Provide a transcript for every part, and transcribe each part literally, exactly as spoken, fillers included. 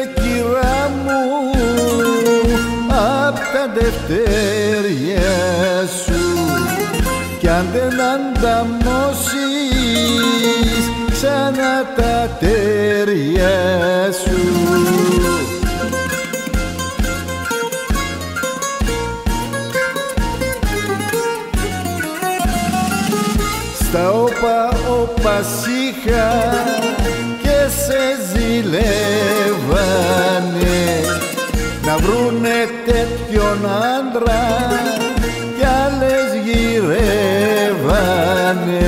κυρά μου απ' τα δευτέρια σου κι αν δεν ανταμώσεις ξανά τα τέρια σου. Στα όπα όπα σήχα και σε ζηλεύανε να βρουνε τέτοιον άντρα κι άλλες γυρεύανε.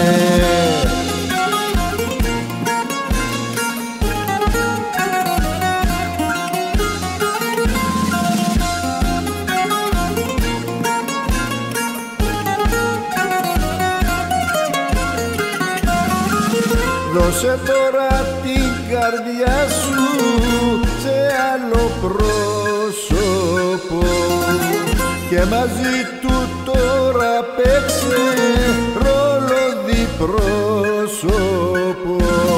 Δώσε τώρα την καρδιά σου σε άλλο πρόσωπο και μαζί του τώρα παίξε ρόλο διπρόσωπο.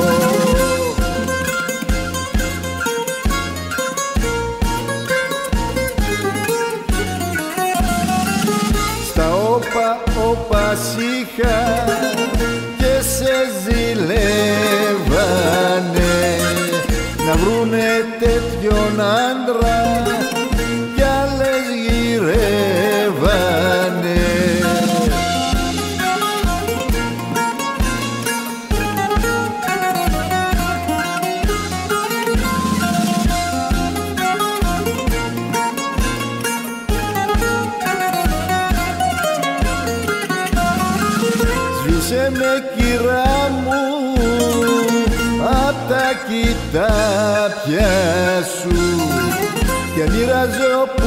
Στα όπα όπα σήχα και σε ζηλεύανε να βρουνε τέτοιον άντρα κι άλλες γυρεύανε. Σβήσε με κυρά μου απ' τα κοιτάπια σου και μοίραζε όπου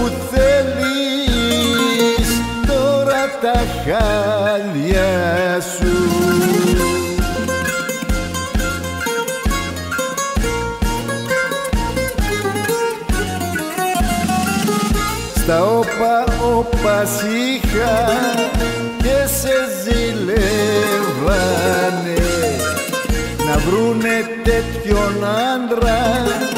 θέλεις τώρα τα χάλια σου. Στα όπα όπα σήχα και σε ζηλεύανε να βρουνε τέτοιον άντρα